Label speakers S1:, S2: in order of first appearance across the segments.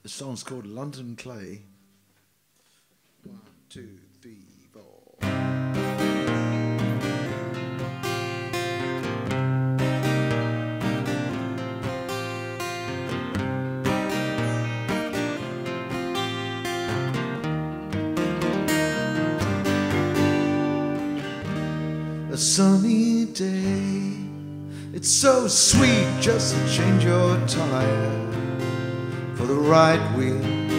S1: The song's called London Clay. 1, 2, 3, 4. A sunny day, it's so sweet just to change your tire for the right wheel.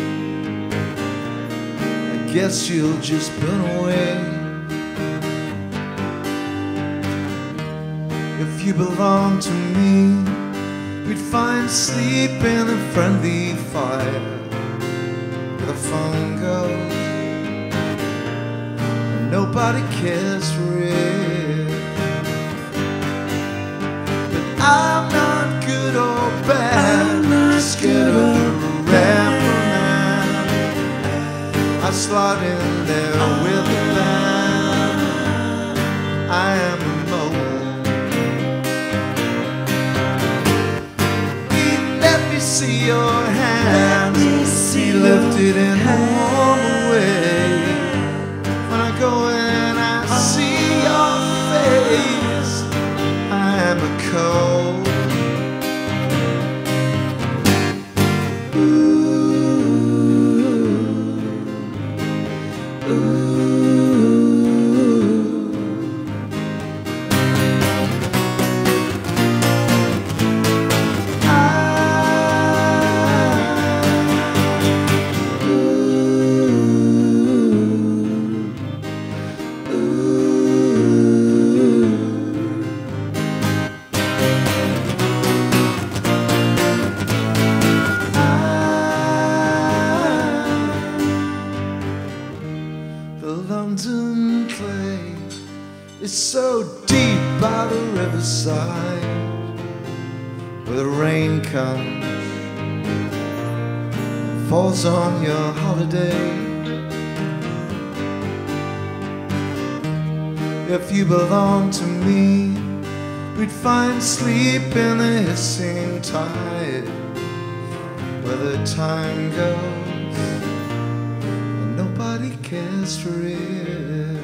S1: I guess you'll just burn away. If you belong to me, we'd find sleep in a friendly fire where the fun goes and nobody cares for it. I'm not good or bad, I'm just scared of the reprimand. I slot in there with the band. I am a mole. Let me see your hands. Be lifted in a warm way. When I go and I see your face, I am a cold. London clay is so deep by the riverside, where the rain comes, falls on your holiday. If you belong to me, we'd find sleep in the hissing tide, where the time goes and nobody cares for it.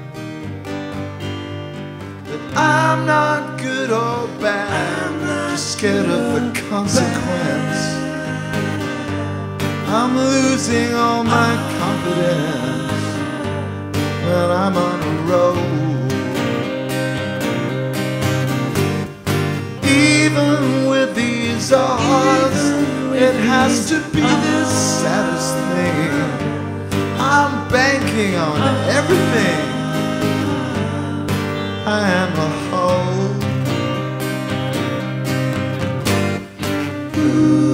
S1: But I'm not good or bad, I'm just scared of the consequence. I'm losing all my confidence when I'm on a road. Even with these odds, it has to be the saddest thing. I'm banking on everything. I am a hoe.